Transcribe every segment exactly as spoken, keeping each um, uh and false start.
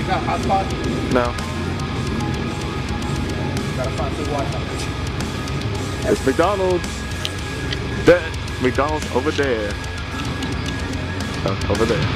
got hotspot? No. Gotta find some Wi-Fi. It's McDonald's. That McDonald's over there. Oh, over there.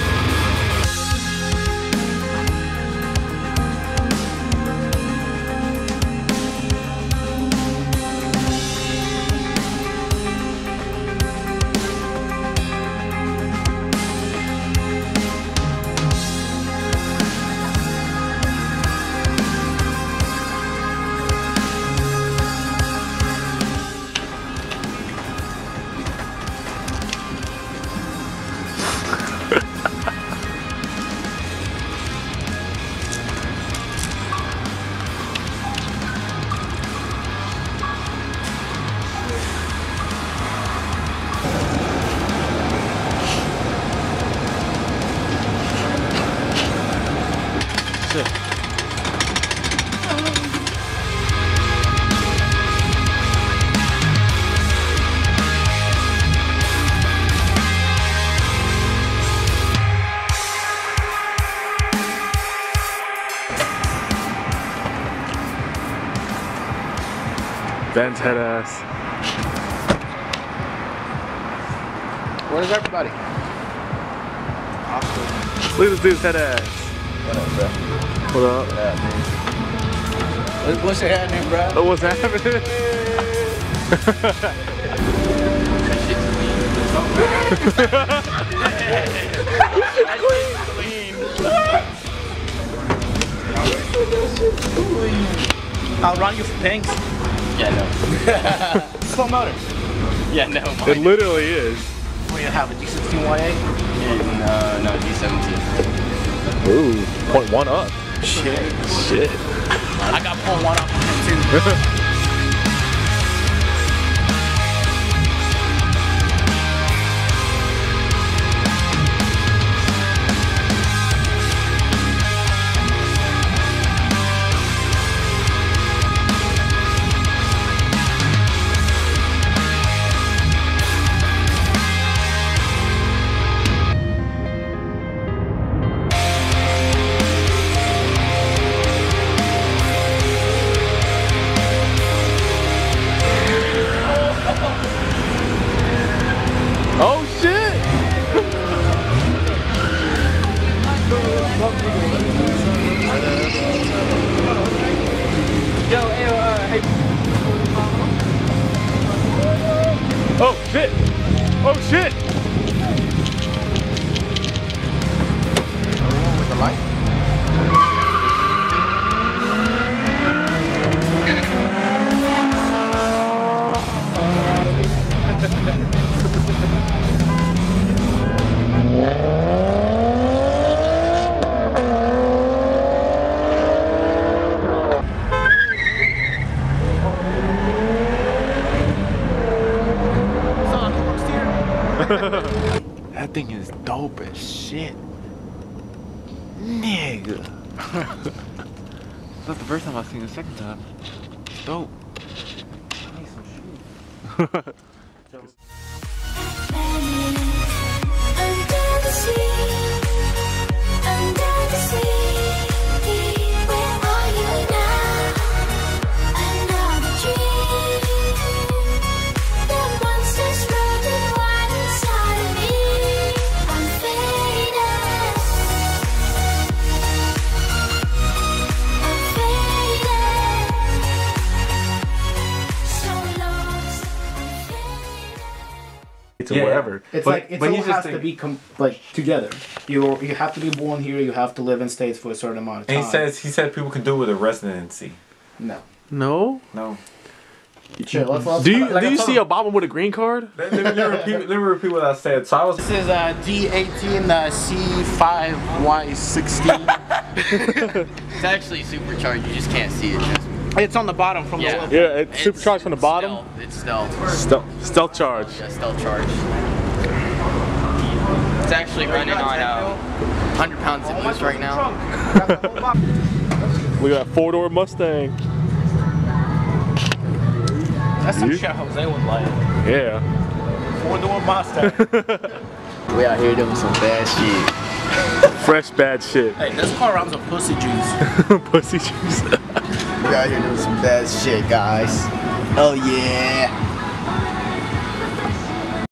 Ben's head ass. Where's everybody? Awesome. Look at this dude's head ass. What up, bro? What up? What happening? What's happening, bro? Oh, what's happening? I'll run you for pinks. Yeah, no. Slow motor. Yeah, no. It literally is. What do you have, a D sixteen Y A? Yeah, no, no, D seventeen. Ooh, point one up. Shit. Shit. I got point one up on him too. Oh shit! Yo, hey, uh, hey. Oh shit! Oh shit! With the light? That thing is dope as shit. Nigga. That's not the first time I've seen it, the second time. It's dope. I need some shoes. Under the sea, under the sea, where are you now? Another dream. The monsters running wild inside of me. I'm faded. I'm faded. So lost. I'm faded. To Yeah, wherever. It's But- like it but all you just has think- to be com like together. You you have to be born here. You have to live in states for a certain amount of time. And he says he said people can do it with a residency. no. No? No. Sure, let's, let's, Do you like do I you told see him. Obama with a green card? Let, let, me- let, me repeat, let me repeat what I said. So I was. This is uh, D eighteen uh, C five Y sixteen. It's actually supercharged. You just can't see it. Just It's on the bottom from Yeah. the left. Yeah, it's supercharged from the bottom. Stealth. It's stealth. Stealth, stealth charge. Yeah, stealth charge. It's actually running on uh, one hundred pounds of boost right now. Look at that four door Mustang. That's some Yeah. shit Jose would like. Yeah. Four door Mustang. We out here doing some bad shit. fresh bad shit. Hey, let's call around some pussy juice. Pussy juice. We're out here doing some bad shit, guys. Oh yeah.